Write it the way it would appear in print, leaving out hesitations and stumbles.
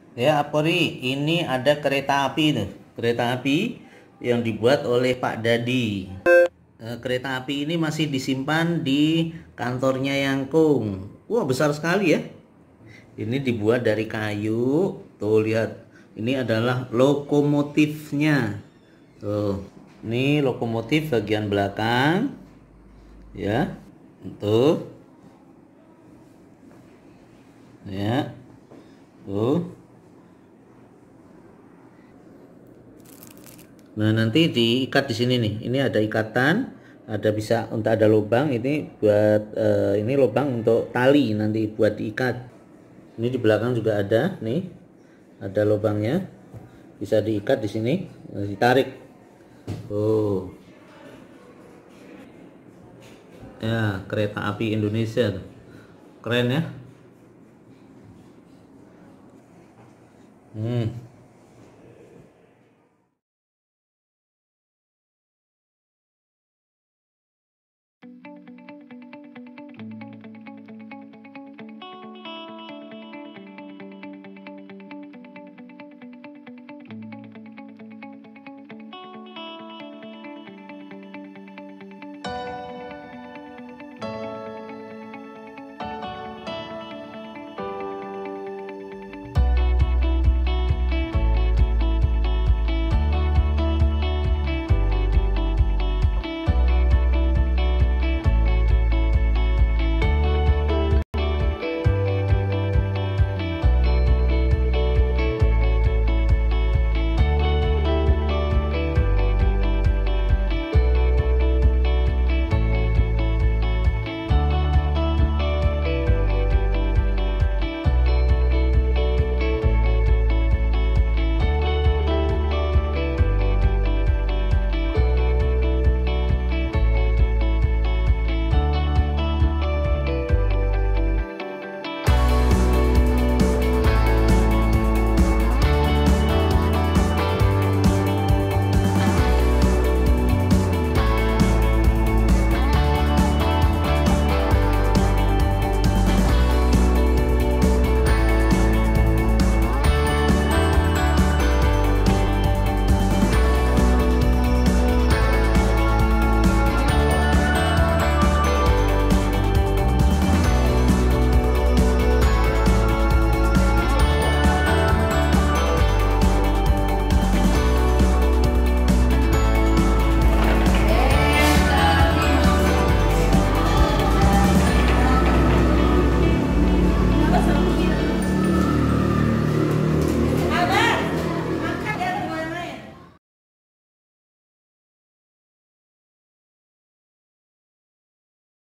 Ya, Pori, ini ada kereta api tuh. Kereta api yang dibuat oleh Pak Dadi. Kereta api ini masih disimpan di kantornya Yangkung. Wah, besar sekali ya. Ini dibuat dari kayu. Tuh, lihat. Ini adalah lokomotifnya. Tuh, ini lokomotif bagian belakang. Ya, tuh. Ya, tuh. Nah, nanti diikat di sini nih. Ini ada ikatan, ada bisa untuk ada lubang. Ini buat ini lubang untuk tali nanti buat diikat. Ini di belakang juga ada, nih. Ada lubangnya. Bisa diikat di sini, ditarik. Oh. Ya, kereta api Indonesia tuh. Keren ya?